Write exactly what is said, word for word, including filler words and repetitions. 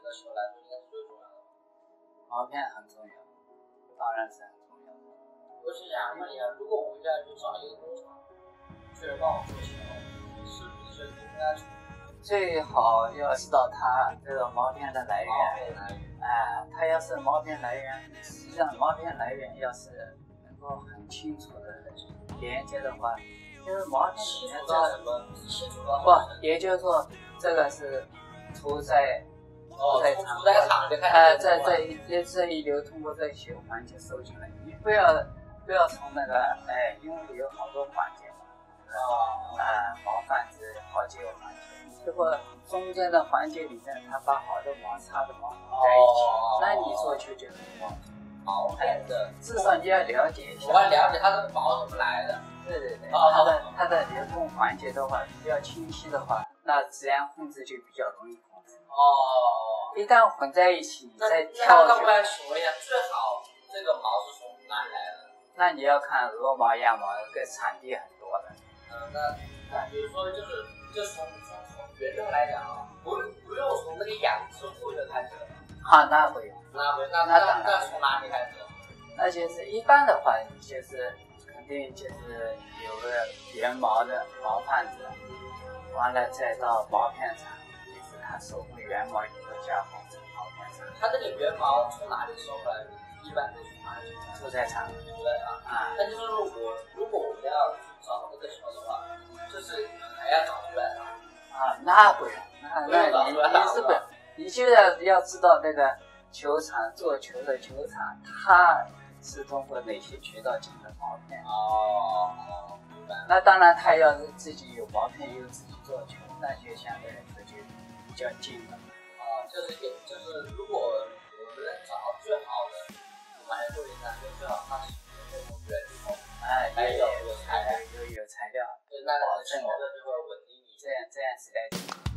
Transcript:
的球来说应该是最重要的。 毛片很重要，当然是很重要的。 我是想问一下，如果我要去找一个工厂，去帮我做球，是不是就应该最好要知道它这个毛片的来源。 毛片来源。 哎、呃，它要是毛片来源，实际上毛片来源要是能够很清楚的连接的话，就是毛片里面这个不，也就是说这个是出在出在厂，出在厂就开始哎，在这一这一流通过这些环节收进来，你不要不要从那个哎，因为有好多环节嘛， 哦， 啊，毛贩子好几个环节。如果中间的环节里面，它把好的毛、差的毛在一起，哦、那你做球就很毛。 毛片的， 至少你要了解一下。 我要了解它的毛怎么来的。 对对对。 哦、 它的它的流动环节的话比较清晰的话，那自然控制就比较容易控制。 哦。 一旦混在一起，你再跳那那来说一下，最好这个毛是从哪里来的？ 那你要看鹅毛、鸭毛，跟产地很多的。 嗯，那那比如说就是就从从从原料来讲啊，不不用从那个养殖户就开始了。 啊，那不用。 那不那那当然。 那从哪里开始？ 那就是一般的话，就是肯定就是有个原毛的毛贩子，完了再到毛片厂，也是他收回原毛以后加工成毛片厂。 他这个原毛从哪里收回来？一般都是从哪里收？ 屠宰场。 屠宰场啊。那就是说我如果我们要去找这个球的话，就是还要找屠宰场啊？那不用，那那你你是不，你就要要知道那个球场做球的球场，它是通过哪些渠道进的毛片？ 哦，明白。 那当然，他要是自己有毛片，又自己做球，那就相对来说就比较近了。 啊，就是有，就是如果我们能找到最好的买做一下，就最好它是那种原头， 哎， 还有有材料， 有有材料， 对，那保证的就会稳定一些。 这样这样是来。